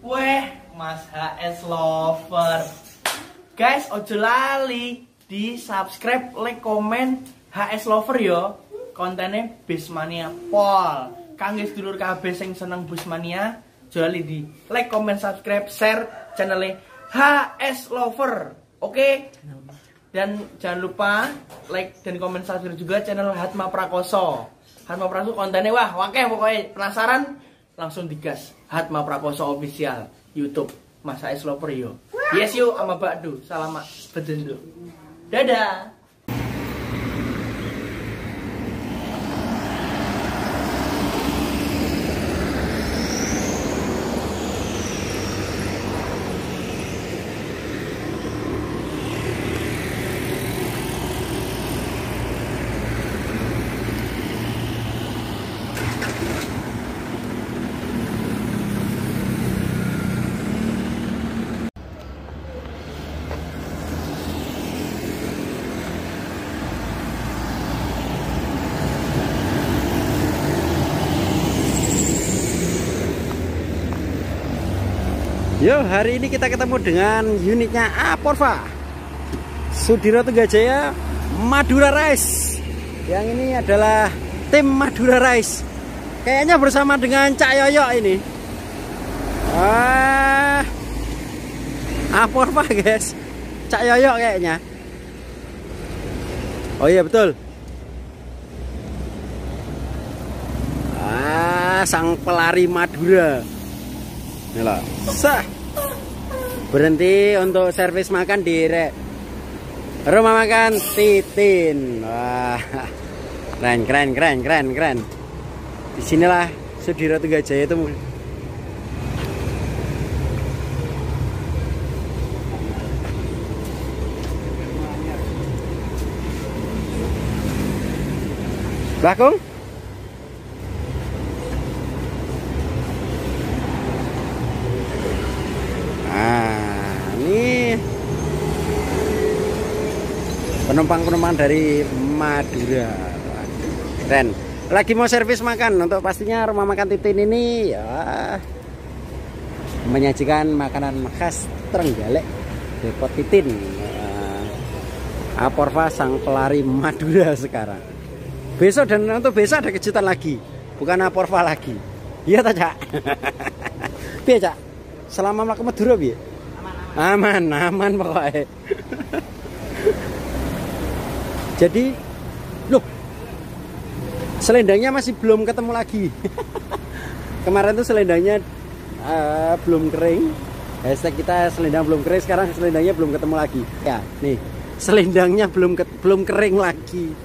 Weh, Mas HS Lover. Guys, ojo lali di subscribe, like, komen HS Lover yo. Kontennya Busmania Pol. Kangge sedulur kabeh sing seneng Busmania, ojo lali di like, komen, subscribe, share channelnya HS Lover. Oke? Dan jangan lupa like dan komen subscribe juga channel Hatma Prakoso. Hatma Prakoso kontennya wah, wakeh pokoknya penasaran langsung digas. Hatma Prakoso official YouTube Mas HS Lover yo. Yes yuk sama Bakdu. Salamat bedendo. Dadah. Yo, hari ini kita ketemu dengan unitnya Aporva Sudiro Tunggajaya Madura Rice. Yang ini adalah tim Madura Rice. Kayaknya bersama dengan Cak Yoyo ini. Aporva guys, Cak Yoyo kayaknya. Oh iya betul. Sang pelari Madura. Inilah. Sah. Berhenti untuk servis makan di rumah makan Titin. Wah, keren. Disinilah Sudiro Tunggajaya itu. Bakung. Penumpang-penumpang dari Madura. Keren. Lagi mau servis makan. Untuk pastinya rumah makan Titin ini ya menyajikan makanan khas Trenggalek Depot Titin. Aporva sang pelari Madura sekarang. Besok dan untuk besok ada kejutan lagi. Bukan Aporva lagi. Iya tak, Cak? Piye, Cak? Selama mlaku Madura piye? Aman pokoknya. Jadi, loh, selendangnya masih belum ketemu lagi. Kemarin tuh selendangnya belum kering. Hashtag kita selendang belum kering, sekarang selendangnya belum ketemu lagi. Ya, nih, selendangnya belum kering lagi.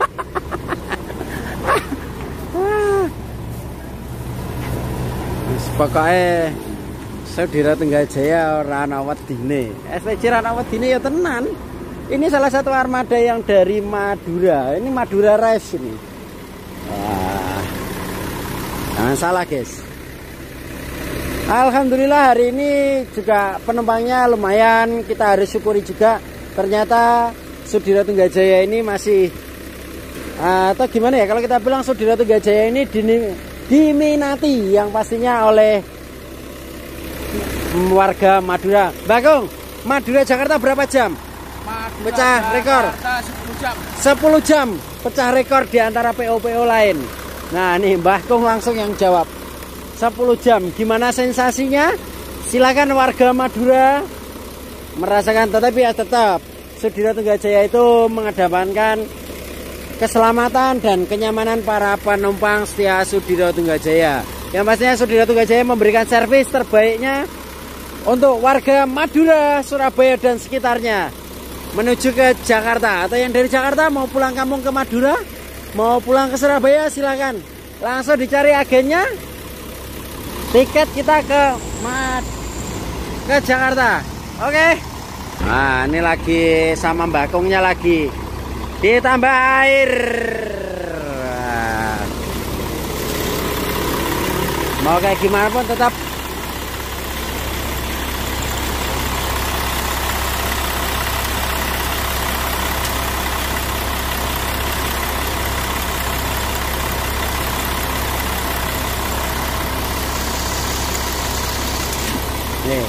Pokoknya Sudiro Tunggajaya ora ana wedine. SPC ora ana wedine ya tenan. Ini salah satu armada yang dari Madura. Ini Madura Rice ini. Wah, jangan salah guys. Alhamdulillah hari ini juga penumpangnya lumayan. Kita harus syukuri juga. Ternyata Sudiro Tunggajaya ini masih atau gimana ya kalau kita bilang Sudiro Tunggajaya ini diminati yang pastinya oleh warga Madura. Bagong, Madura Jakarta berapa jam? Pecah rekor 10 jam pecah rekor di antara PO-PO lain. Nah nih Mbah Kung langsung yang jawab 10 jam. Gimana sensasinya? Silakan warga Madura merasakan. Tetapi ya tetap Sudiro Tunggajaya itu mengedepankan keselamatan dan kenyamanan para penumpang setia Sudiro Tunggajaya. Yang pastinya Sudiro Tunggajaya memberikan servis terbaiknya untuk warga Madura, Surabaya dan sekitarnya menuju ke Jakarta. Atau yang dari Jakarta mau pulang kampung ke Madura, mau pulang ke Surabaya, silakan langsung dicari agennya. Tiket kita ke Jakarta. Oke. Nah ini lagi sama Bakungnya lagi ditambah air. Mau kayak gimana pun tetap Nih.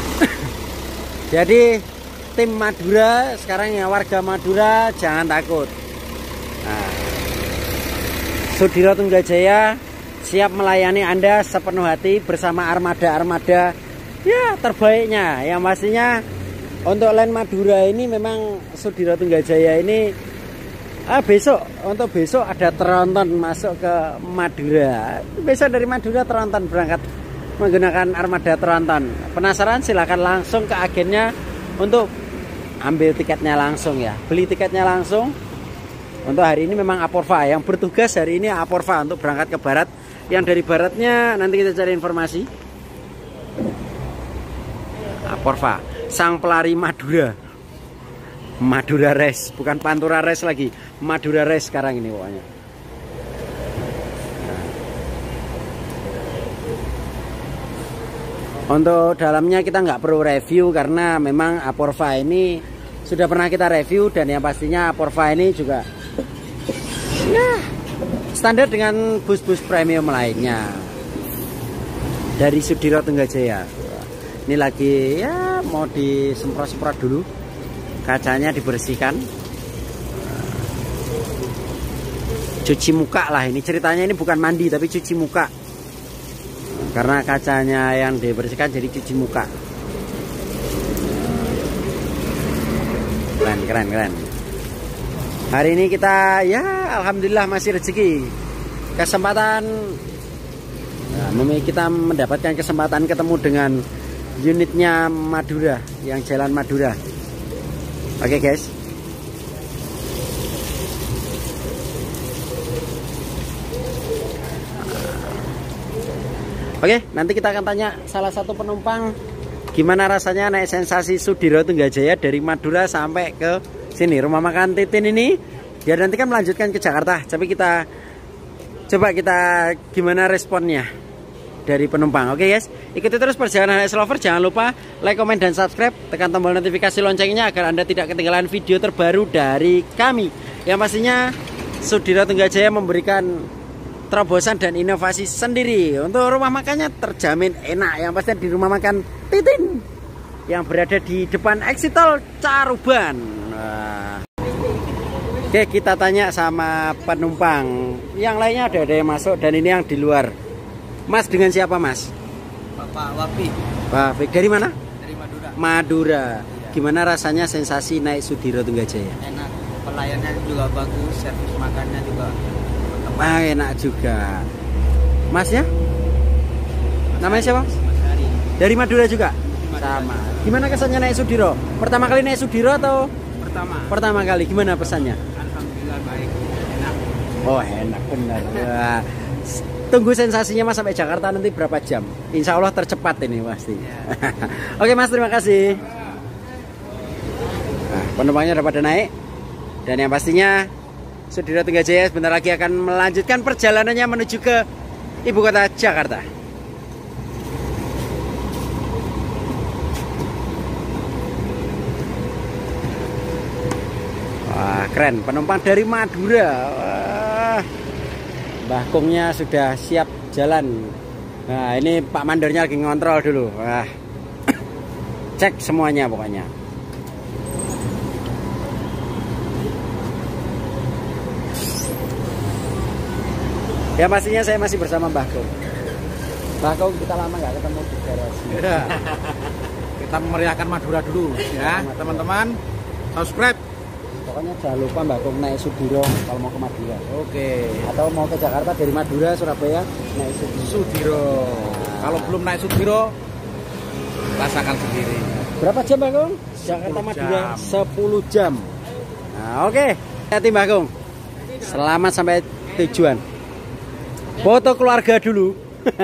Jadi tim Madura sekarang ya, warga Madura jangan takut. Nah, Sudiro Tunggajaya siap melayani Anda sepenuh hati bersama armada-armada ya terbaiknya. Yang pastinya untuk Land Madura ini memang Sudiro Tunggajaya ini besok ada tronton masuk ke Madura. Besok dari Madura tronton berangkat menggunakan armada tronton. Penasaran? Silahkan langsung ke agennya untuk ambil tiketnya langsung ya. Beli tiketnya langsung. Untuk hari ini memang Aporva yang bertugas hari ini, Aporva untuk berangkat ke barat. Yang dari baratnya nanti kita cari informasi. Aporva, sang pelari Madura. Madura Race, bukan Pantura Race lagi. Madura Race sekarang ini pokoknya. Untuk dalamnya kita nggak perlu review karena memang Aporva ini sudah pernah kita review, dan yang pastinya Aporva ini juga ya standar dengan bus-bus premium lainnya dari Sudiro Tunggajaya. Ini lagi ya mau disemprot-semprot dulu, kacanya dibersihkan, cuci muka lah. Ini ceritanya ini bukan mandi tapi cuci muka. Karena kacanya yang dibersihkan jadi cuci muka. Keren. Hari ini kita ya alhamdulillah masih rezeki. Kesempatan kita mendapatkan kesempatan ketemu dengan unitnya Madura yang Jalan Madura. Oke guys. Oke, nanti kita akan tanya salah satu penumpang gimana rasanya naik sensasi Sudiro Tunggajaya dari Madura sampai ke sini rumah makan Titin ini. Biar nanti kan melanjutkan ke Jakarta. Tapi kita coba gimana responnya dari penumpang. Oke guys, ikuti terus perjalanan HS Lover. Jangan lupa like, komen, dan subscribe. Tekan tombol notifikasi loncengnya agar Anda tidak ketinggalan video terbaru dari kami. Yang pastinya Sudiro Tunggajaya memberikan terobosan dan inovasi sendiri. Untuk rumah makannya terjamin enak. Yang pasti di rumah makan Titin yang berada di depan exit tol Caruban. Oke, kita tanya sama penumpang. Yang lainnya ada yang masuk dan ini yang di luar. Mas, dengan siapa mas? Bapak Wafi. Wafi, dari mana? Dari Madura. Madura. Gimana rasanya sensasi naik Sudiro Tunggajaya? Enak, pelayanannya juga bagus, servis makannya juga enak juga. Masnya? Namanya siapa? Mas Hari. Dari Madura juga? Madura. Sama. Gimana kesannya naik Sudiro? Pertama kali naik Sudiro atau? Pertama kali. Gimana pesannya? Alhamdulillah baik, enak. Oh enak benar. Wah. Tunggu sensasinya mas sampai Jakarta nanti berapa jam? Insya Allah tercepat ini pasti. Ya. Oke mas, terima kasih. Nah, penumpangnya udah pada naik. Dan yang pastinya Sudiro Tunggajaya sebentar lagi akan melanjutkan perjalanannya menuju ke ibu kota Jakarta. Wah, keren. Penumpang dari Madura. Wah, Mbah Kungnya sudah siap jalan. Nah, ini Pak Mandornya lagi ngontrol dulu. Wah, cek semuanya pokoknya. Ya pastinya saya masih bersama Mbah Kung. Mbah Kung, kita lama nggak ketemu di garasi. Ya. Kita memeriahkan Madura dulu ya teman-teman. Subscribe. Pokoknya jangan lupa Mbah Kung naik Sudiro kalau mau ke Madura. Oke. Atau mau ke Jakarta dari Madura, Surabaya naik Sudiro. Kalau belum naik Sudiro, rasakan sendiri. Berapa jam Mbah Kung? Jakarta Madura 10 jam. Nah, oke. Hati Mbah Kung. Selamat sampai tujuan. Foto keluarga dulu.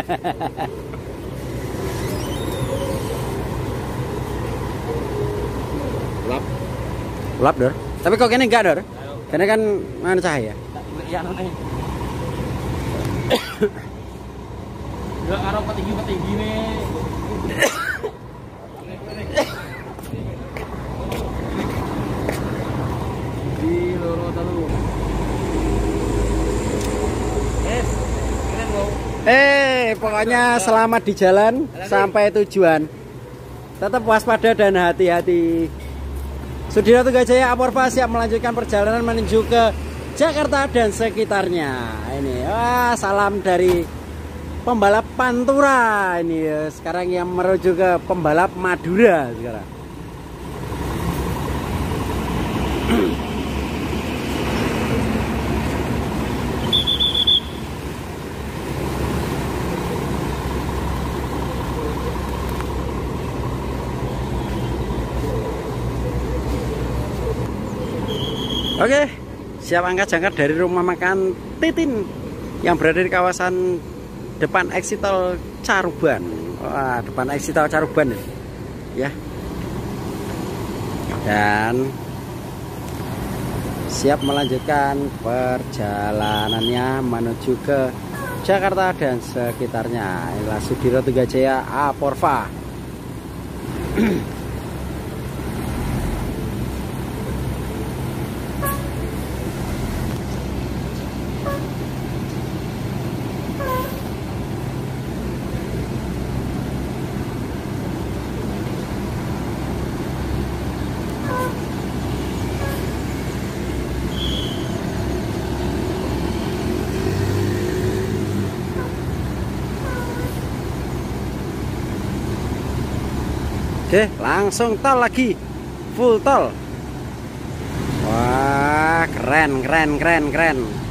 Lap Dor. Tapi kok ini enggak Dor? Karena kan mana cahaya. Ya nih. Enggak karo petinggi nih. Di loro telu. Pokoknya selamat di jalan sampai tujuan. tetap waspada dan hati-hati. Sudirah Tunggajaya Aporva siap melanjutkan perjalanan menuju ke Jakarta dan sekitarnya. Ini salam dari pembalap Pantura ini ya. Sekarang yang menuju ke pembalap Madura sekarang. Oke, siap angkat jangkar dari rumah makan Titin yang berada di kawasan depan exit tol Caruban. Wah, depan exit tol Caruban ya. Dan siap melanjutkan perjalanannya menuju ke Jakarta dan sekitarnya. Inilah Sudirah Tunggajaya Aporva. Oke, langsung tol lagi, full tol. Wah, keren.